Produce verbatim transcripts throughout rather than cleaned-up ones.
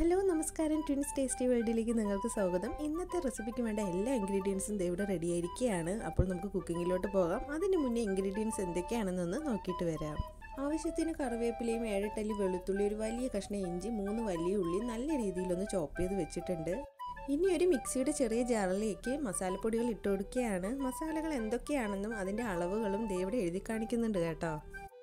Hello നമസ്കാരം, twins tasty വേൾഡിലേക്ക് നിങ്ങൾക്ക് സ്വാഗതം. ഇന്നത്തെ റെസിപ്പിക്ക് വേണ്ട എല്ലാ ഇൻഗ്രീഡിയൻസും ഇവിടെ റെഡി ആയിരിക്കുകയാണ്. അപ്പോൾ നമുക്ക് കുക്കിങ്ങിലോട്ട് പോകാം. അതിന് മുന്നേ ഇൻഗ്രീഡിയൻസ് എന്തൊക്കെയാണെന്നൊന്ന് നോക്കിയിട്ട് വരാം. ആവശ്യത്തിന് കറിവേപ്പിലയും ഏഴെട്ടല്ലി വെളുത്തുള്ളി, ഒരു വലിയ കഷ്ണം ഇഞ്ചി, മൂന്ന് വലിയ ഉള്ളി നല്ല രീതിയിലൊന്ന് ചോപ്പ് ചെയ്ത് വെച്ചിട്ടുണ്ട്. ഇനി ഒരു മിക്സിയുടെ ചെറിയ ജാറിലേക്ക് മസാലപ്പൊടികൾ ഇട്ട് കൊടുക്കുകയാണ്. മസാലകൾ എന്തൊക്കെയാണെന്നും അതിൻ്റെ അളവുകളും ദേ ഇവിടെ എഴുതി കാണിക്കുന്നുണ്ട് കേട്ടോ.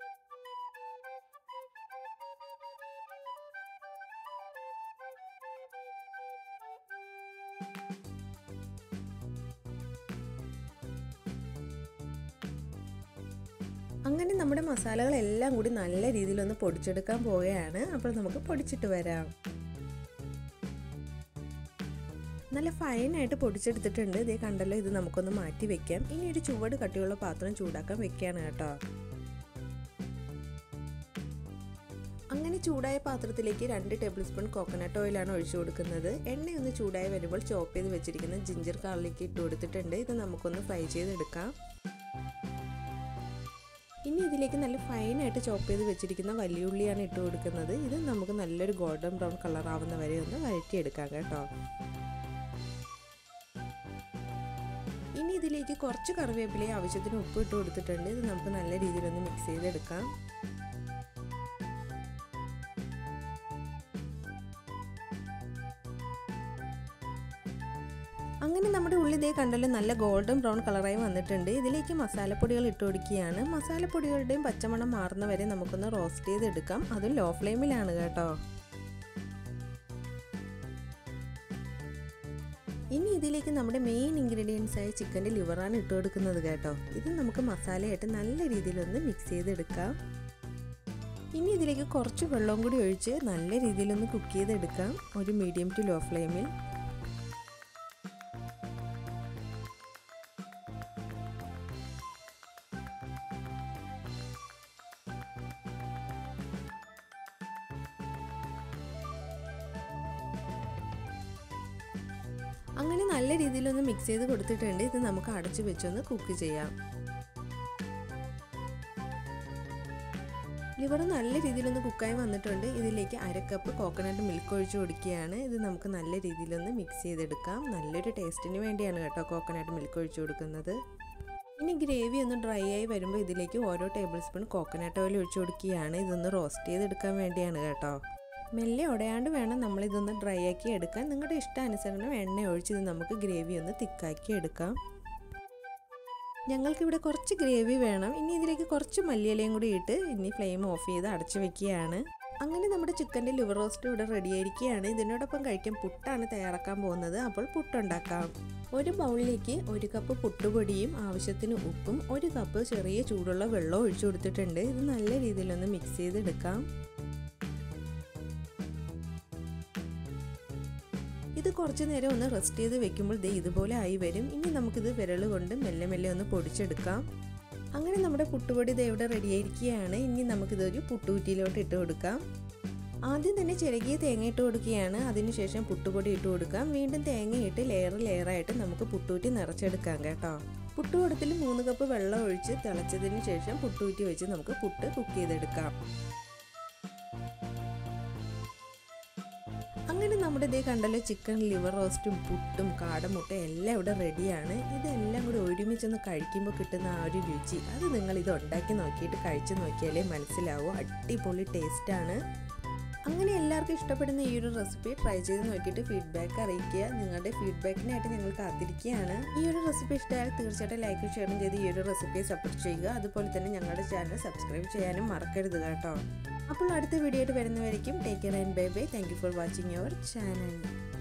അങ്ങനെ നമ്മുടെ മസാലകളെല്ലാം കൂടി നല്ല രീതിയിലൊന്ന് പൊടിച്ചെടുക്കാൻ പോവുകയാണ്. അപ്പോൾ നമുക്ക് പൊടിച്ചിട്ട് വരാം. നല്ല ഫൈനായിട്ട് പൊടിച്ചെടുത്തിട്ടുണ്ട്. ഇതേ കണ്ടല്ലോ, ഇത് നമുക്കൊന്ന് മാറ്റി വെക്കാം. ഇനി ഒരു ചുവട് കട്ടിയുള്ള പാത്രം ചൂടാക്കാൻ വെക്കുകയാണ് കേട്ടോ. അങ്ങനെ ചൂടായ പാത്രത്തിലേക്ക് രണ്ട് ടേബിൾ സ്പൂൺ കോക്കനട്ട് ഓയിലാണ് ഒഴിച്ചു കൊടുക്കുന്നത്. എണ്ണയൊന്ന് ചൂടായി വരുമ്പോൾ ചോപ്പ് ചെയ്ത് വെച്ചിരിക്കുന്ന ജിഞ്ചർ ഗാർലിക് ഇട്ട് കൊടുത്തിട്ടുണ്ട്. ഇത് നമുക്കൊന്ന് ഫ്രൈ ചെയ്തെടുക്കാം. ഇനി ഇതിലേക്ക് നല്ല ഫൈനായിട്ട് ചോപ്പ് ചെയ്ത് വെച്ചിരിക്കുന്ന വലിയ ഉള്ളിയാണ് ഇട്ട് കൊടുക്കുന്നത്. ഇത് നമുക്ക് നല്ലൊരു ഗോൾഡൻ ബ്രൗൺ കളർ ആവുന്ന വരെ ഒന്ന് വഴറ്റിയെടുക്കാം കേട്ടോ. ഇനി ഇതിലേക്ക് കുറച്ച് കറിവേപ്പിലയും ആവശ്യത്തിന് ഉപ്പ് ഇട്ട് കൊടുത്തിട്ടുണ്ട്. ഇത് നമുക്ക് നല്ല രീതിയിലൊന്ന് മിക്സ് ചെയ്തെടുക്കാം. അങ്ങനെ നമ്മുടെ ഉള്ളി ദേ കണ്ടല്ലോ നല്ല ഗോൾഡൻ ബ്രൗൺ കളറായി വന്നിട്ടുണ്ട്. ഇതിലേക്ക് മസാലപ്പൊടികൾ ഇട്ട് കൊടുക്കുകയാണ്. മസാലപ്പൊടികളുടെയും പച്ചമണം മാറുന്ന വരെ നമുക്കൊന്ന് റോസ്റ്റ് ചെയ്തെടുക്കാം. അതും ലോ ഫ്ലെയിമിലാണ് കേട്ടോ. ഇനി ഇതിലേക്ക് നമ്മുടെ മെയിൻ ഇൻഗ്രീഡിയൻസ് ആയ ചിക്കൻ്റെ ലിവറാണ് ഇട്ട് കൊടുക്കുന്നത് കേട്ടോ. ഇത് നമുക്ക് മസാലയായിട്ട് നല്ല രീതിയിലൊന്ന് മിക്സ് ചെയ്തെടുക്കാം. ഇനി ഇതിലേക്ക് കുറച്ച് വെള്ളവും കൂടി ഒഴിച്ച് നല്ല രീതിയിലൊന്ന് കുക്ക് ചെയ്തെടുക്കാം, ഒരു മീഡിയം ടു ലോ ഫ്ലെയിമിൽ. അങ്ങനെ നല്ല രീതിയിലൊന്ന് മിക്സ് ചെയ്ത് കൊടുത്തിട്ടുണ്ട്. ഇത് നമുക്ക് അടച്ചു വെച്ചൊന്ന് കുക്ക് ചെയ്യാം. ലിവർ നല്ല രീതിയിലൊന്ന് കുക്കായി വന്നിട്ടുണ്ട്. ഇതിലേക്ക് അര കപ്പ് കോക്കനട്ട് മിൽക്ക് ഒഴിച്ച് കൊടുക്കുകയാണ്. ഇത് നമുക്ക് നല്ല രീതിയിലൊന്ന് മിക്സ് ചെയ്തെടുക്കാം. നല്ലൊരു ടേസ്റ്റിന് വേണ്ടിയാണ് കേട്ടോ കോക്കനട്ട് മിൽക്ക് ഒഴിച്ച് കൊടുക്കുന്നത്. ഇനി ഗ്രേവി ഒന്ന് ഡ്രൈ ആയി വരുമ്പോൾ ഇതിലേക്ക് ഓരോ ടേബിൾ സ്പൂൺ കോക്കനട്ട് ഓയിൽ ഒഴിച്ച് കൊടുക്കുകയാണ്. ഇതൊന്ന് റോസ്റ്റ് ചെയ്തെടുക്കാൻ വേണ്ടിയാണ് കേട്ടോ. മെല്ലെ ഉടയാണ്ട് വേണം നമ്മളിതൊന്ന് ഡ്രൈ ആക്കി എടുക്കാൻ. നിങ്ങളുടെ ഇഷ്ടാനുസരണം എണ്ണ ഒഴിച്ച് ഇത് നമുക്ക് ഗ്രേവി ഒന്ന് തിക്കാക്കി എടുക്കാം. ഞങ്ങൾക്കിവിടെ കുറച്ച് ഗ്രേവി വേണം. ഇനി ഇതിലേക്ക് കുറച്ച് മല്ലിയിലയും കൂടി ഇട്ട് ഇനി ഫ്ലെയിം ഓഫ് ചെയ്ത് അടച്ചു വെക്കുകയാണ്. അങ്ങനെ നമ്മുടെ ചിക്കൻ്റെ ലിവർ റോസ്റ്റ് ഇവിടെ റെഡി ആയിരിക്കുകയാണ്. ഇതിനോടൊപ്പം കഴിക്കാൻ പുട്ടാണ് തയ്യാറാക്കാൻ പോകുന്നത്. അപ്പോൾ പുട്ടുണ്ടാക്കാം. ഒരു ബൗളിലേക്ക് ഒരു കപ്പ് പുട്ടുപൊടിയും ആവശ്യത്തിന് ഉപ്പും ഒരു കപ്പ് ചെറിയ ചൂടുള്ള വെള്ളവും ഒഴിച്ചു കൊടുത്തിട്ടുണ്ട്. ഇത് നല്ല രീതിയിലൊന്ന് മിക്സ് ചെയ്തെടുക്കാം. ഇത് കുറച്ച് നേരം ഒന്ന് റെസ്റ്റ് ചെയ്ത് വെക്കുമ്പോൾ ദേ ഇതുപോലെ ആയി വരും. ഇനി നമുക്കിത് വിരൽ കൊണ്ട് മെല്ലെ മെല്ലെ ഒന്ന് പൊടിച്ചെടുക്കാം. അങ്ങനെ നമ്മുടെ പുട്ടുപൊടി ദേ ഇവിടെ റെഡിയായിരിക്കുകയാണ്. ഇനി നമുക്കിതൊരു പുട്ടുകുറ്റിയിലോട്ട് ഇട്ട് കൊടുക്കാം. ആദ്യം തന്നെ ചിരകിയ തേങ്ങ ഇട്ട് കൊടുക്കുകയാണ്. അതിനുശേഷം പുട്ടുപൊടി ഇട്ട് കൊടുക്കാം. വീണ്ടും തേങ്ങയിട്ട് ലെയർ ലെയറായിട്ട് നമുക്ക് പുട്ടുകുറ്റി നിറച്ചെടുക്കാം കേട്ടോ. പുട്ടുകുടത്തിൽ മൂന്ന് കപ്പ് വെള്ളം ഒഴിച്ച് തിളച്ചതിന് ശേഷം പുട്ടുകുറ്റി വെച്ച് നമുക്ക് പുട്ട് കുക്ക് ചെയ്തെടുക്കാം. അങ്ങനെ നമ്മുടെ ഇതേ കണ്ടല്ലോ ചിക്കൻ ലിവർ റോസ്റ്റും പുട്ടും കാടമുട്ടയും എല്ലാം ഇവിടെ റെഡിയാണ്. ഇതെല്ലാം കൂടി ഒരുമിച്ചൊന്ന് കഴിക്കുമ്പോൾ കിട്ടുന്ന ആ ഒരു രുചി, അത് നിങ്ങൾ ഇത് ഉണ്ടാക്കി നോക്കിയിട്ട് കഴിച്ചു നോക്കിയാലേ മനസ്സിലാവും. അടിപൊളി ടേസ്റ്റാണ്. അങ്ങനെ എല്ലാവർക്കും ഇഷ്ടപ്പെടുന്ന ഈ ഒരു റെസിപ്പി ട്രൈ ചെയ്ത് നോക്കിയിട്ട് ഫീഡ്ബാക്ക് അറിയിക്കുക. നിങ്ങളുടെ ഫീഡ്ബാക്കിനായിട്ട് ഞങ്ങൾ കാത്തിരിക്കുകയാണ്. ഈ ഒരു റെസിപ്പി ഇഷ്ടമായാൽ തീർച്ചയായിട്ടും ലൈക്കും ഷെയറും ചെയ്ത് ഈ ഒരു റെസിപ്പിയെ സപ്പോർട്ട് ചെയ്യുക. അതുപോലെ തന്നെ ഞങ്ങളുടെ ചാനൽ സബ്സ്ക്രൈബ് ചെയ്യാനും മറക്കരുത് കേട്ടോ. അപ്പോൾ അടുത്ത വീഡിയോ ആയിട്ട് വരുന്നവരേക്കും take care and bye bye. Thank you for watching your channel.